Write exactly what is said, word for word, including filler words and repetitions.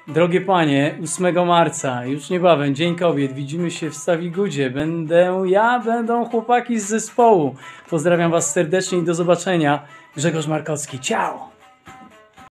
Drogie panie, ósmego marca, już niebawem, Dzień Kobiet, widzimy się w Stawigudzie. Będę ja, będą chłopaki z zespołu. Pozdrawiam was serdecznie i do zobaczenia. Grzegorz Markowski, ciao!